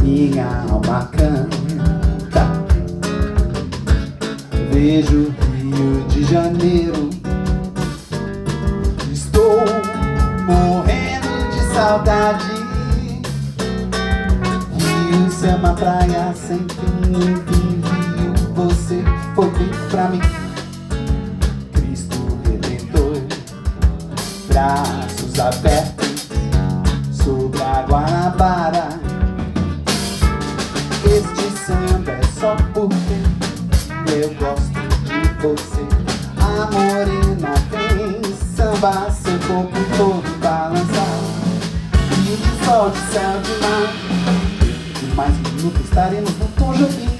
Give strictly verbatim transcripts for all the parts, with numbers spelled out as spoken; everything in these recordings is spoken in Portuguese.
minha alma canta. Vejo Rio de Janeiro, estou morrendo de saudade. Rio, Sama, praia sem fim, enfim, Rio, você foi feito pra mim. Cristo Redentor, braços abertos sobre a Guanabara. Este samba é só porque eu gosto de você. A morena vem samba, seu corpo todo balançar. Rio de sol, de céu, de mar. Em mais um minuto estaremos no Tom Jobim.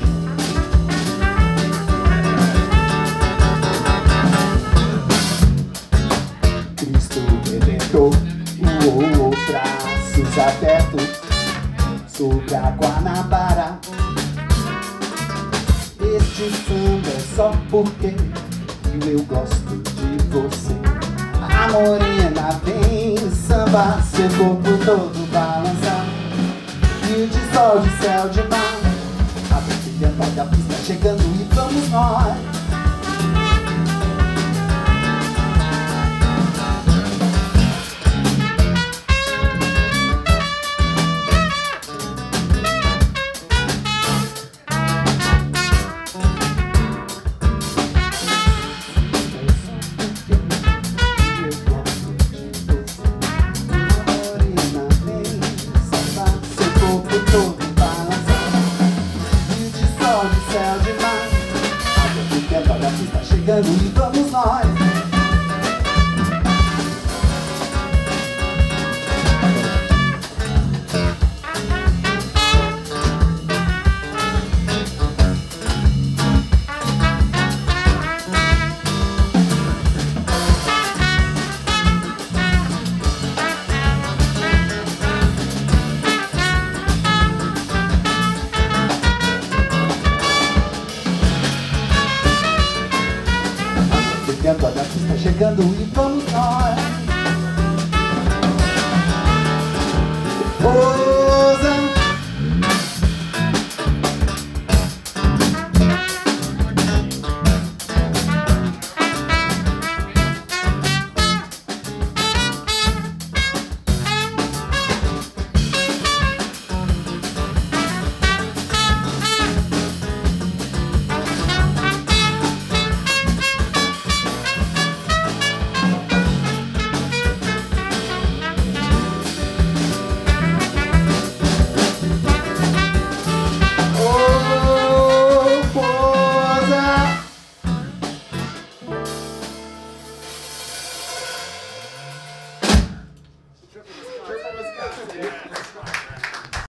Cristo Redentor, uou, braços abertos sobre a Guanabara. Este samba é só porque eu gosto de você. A morena vem samba, seu corpo todo balançar. Rio de sol, de céu, de mar. A brilha da pista chegando e vamos nós. Está chegando e vamos nós. Agora está chegando e vamos nós. Rosa, Triple Wisconsin.